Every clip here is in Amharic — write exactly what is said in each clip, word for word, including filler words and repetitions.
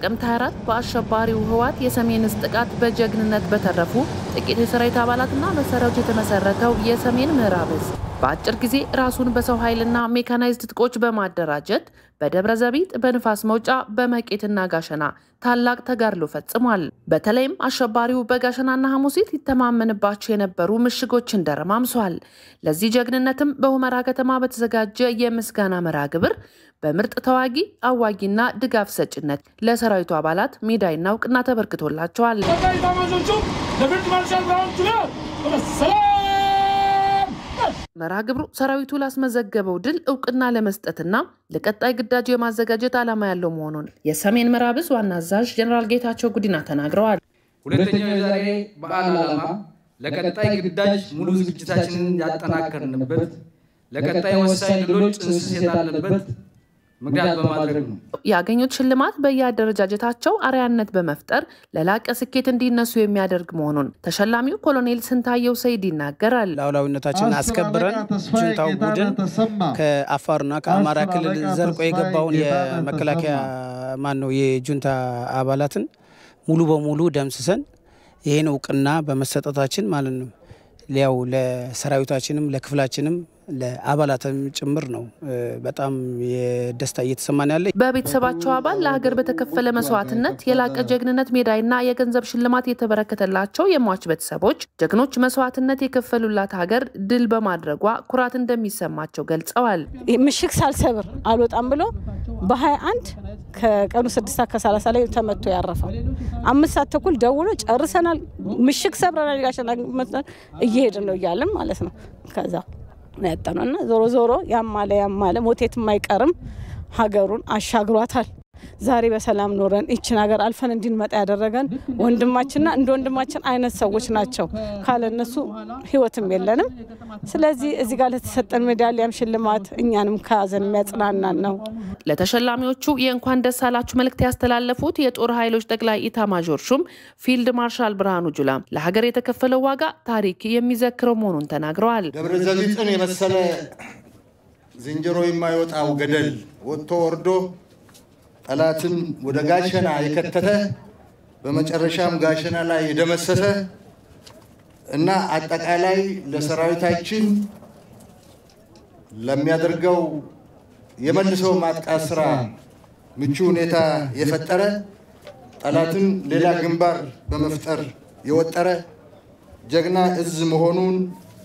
ጥቅምት ሃያ አራት በአሸባሪው ህወሓት የሰሜን ዕዝ ጥቃት በጀግንነት በተረፉ ጥቂት የሰራዊት አባላትና መሳሪያዎች የተመሰረተው የሰሜን ምዕራብ ዕዝ በአጭር ጊዜ ራሱን በሰው ኃይልና ሜካናይዝድ ትጥቆች በማደራጀት በደብረ ዘቢጥ በንፋስ መውጫ በመቄትና ጋሸና ታላቅ ተጋድሎ ፈጽሟል። በተለይም አሸባሪው በጋሸናና ሐሙሲት ይተማመንባቸው የነበሩ ምሽጎችን ደረማምሷል። ለዚህ ጀግንነትም በሁመራ ከተማ በተዘጋጀ የምስጋና መርሃ ግብር በምርጥ ተዋጊ አዋጊና ድጋፍ ሰጭነት ለሰራዊቱ አባላት ሜዳይና እውቅና ተበርክቶላቸዋል። መርሃ ግብሩ ሰራዊቱ ላስመዘገበው ድል እውቅና ለመስጠትና ለቀጣይ ግዳጅ የማዘጋጀት ዓላማ ያለው መሆኑን የሰሜን ምዕራብ ዕዝ ዋና አዛዥ ጀነራል ጌታቸው ጉዲና ተናግረዋል። ሁለተኛው የዛሬ በዓል ዓላማ ለቀጣይ ግዳጅ ሙሉ ዝግጅታችንን ያጠናከርንበት ለቀጣይ ወሳኝ ድሎች ጥንስስ የጣልንበት ምክንያት በማድረግ ነው። ያገኙት ሽልማት በየአደረጃጀታቸው አርአያነት በመፍጠር ለላቀ ስኬት እንዲነሱ የሚያደርግ መሆኑን ተሸላሚው ኮሎኔል ስንታየው ሰይድ ይናገራል። ላውላዊነታችንን አስከብረን ጁንታው ቡድን ከአፋርና ከአማራ ክልል ዘልቆ የገባውን የመከላከያ ማን ነው የጁንታ አባላትን ሙሉ በሙሉ ደምስሰን ይሄን እውቅና በመሰጠታችን ማለት ነው ሊያው ለሰራዊታችንም ለክፍላችንም ለአባላትም ጭምር ነው በጣም የደስታ እየተሰማን ያለ። በቤተሰባቸው አባል ለሀገር በተከፈለ መስዋዕትነት የላቀ ጀግንነት ሜዳይና የገንዘብ ሽልማት የተበረከተላቸው የሟች ቤተሰቦች ጀግኖች መስዋዕትነት የከፈሉላት ሀገር ድል በማድረጓ ኩራት እንደሚሰማቸው ገልጸዋል። ምሽግ ሳልሰብር አልወጣም ብሎ በ21 ከቀኑ ስድስት ከሰላሳ ላይ ተመቶ ያረፈው አምስት ሰዓት ተኩል ደውሎ ጨርሰናል ምሽግ ሰብረናል ጋሸና መጥተን እየሄድን ነው ይያለም ማለት ነው። ከዛ ነጣነውና ዞሮ ዞሮ ያማለ ያማለ ሞቴት የማይቀርም ሀገሩን አሻግሯታል። ዛሬ በሰላም ኖረን እቺን ሀገር አልፈን እንድንመጣ ያደረገን ወንድማችንና እንደ ወንድማችን አይነት ሰዎች ናቸው። ካለነሱ ህይወትም የለንም። ስለዚህ እዚህ ጋር ለተሰጠን ሜዳሊያም ሽልማት እኛንም ካዘን የሚያጽናናን ነው። ለተሸላሚዎቹ የእንኳን ደስ አላችሁ መልእክት ያስተላለፉት የጦር ኃይሎች ጠቅላይ ኢታማዦር ሹም ፊልድ ማርሻል ብርሃኑ ጁላ ለሀገር የተከፈለው ዋጋ ታሪክ የሚዘክረው መሆኑን ተናግረዋል። ደብረ ዘቢጥን የመሰለ ዝንጀሮ የማይወጣው ገደል ወጥቶ ወርዶ ጠላትን ወደ ጋሸና የከተተ በመጨረሻም ጋሸና ላይ የደመሰሰ እና አጠቃላይ ለሰራዊታችን ለሚያደርገው የመልሶ ማጥቃት ስራ ምቹ ሁኔታ የፈጠረ ጠላትን ሌላ ግንባር በመፍጠር የወጠረ ጀግና ዕዝ መሆኑን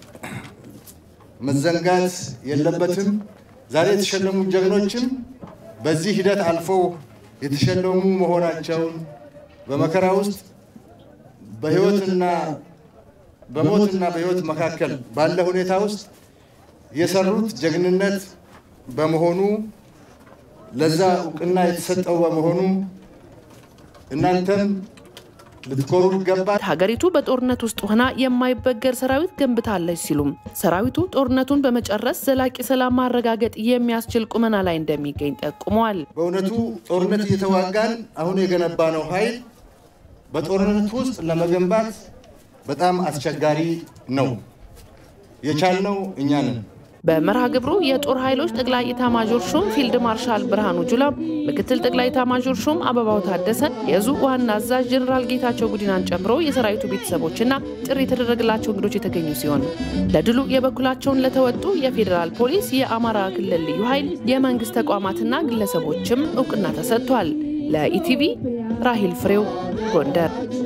መዘንጋት የለበትም። ዛሬ የተሸለሙ ጀግኖችም በዚህ ሂደት አልፎ የተሸለሙ መሆናቸውን በመከራ ውስጥ በህይወትና በሞትና በህይወት መካከል ባለ ሁኔታ ውስጥ የሰሩት ጀግንነት በመሆኑ ለዛ እውቅና የተሰጠው በመሆኑ እናንተም ልትኮሩ ይገባል። ሀገሪቱ በጦርነት ውስጥ ሆና የማይበገር ሰራዊት ገንብታለች ሲሉም ሰራዊቱ ጦርነቱን በመጨረስ ዘላቂ ሰላም ማረጋገጥ የሚያስችል ቁመና ላይ እንደሚገኝ ጠቁመዋል። በእውነቱ ጦርነት እየተዋጋን አሁን የገነባነው ኃይል በጦርነት ውስጥ ለመገንባት በጣም አስቸጋሪ ነው። የቻልነው እኛ ነን። በመርሃ ግብሩ የጦር ኃይሎች ጠቅላይ ኢታማዦር ሹም ፊልድ ማርሻል ብርሃኑ ጁላ፣ ምክትል ጠቅላይ ኢታማዦር ሹም አበባው ታደሰ፣ የዕዙ ዋና አዛዥ ጀነራል ጌታቸው ጉዲናን ጨምሮ የሰራዊቱ ቤተሰቦችና ጥሪ የተደረገላቸው እንግዶች የተገኙ ሲሆን ለድሉ የበኩላቸውን ለተወጡ የፌዴራል ፖሊስ፣ የአማራ ክልል ልዩ ኃይል፣ የመንግስት ተቋማትና ግለሰቦችም እውቅና ተሰጥቷል። ለኢቲቪ ራሂል ፍሬው ጎንደር።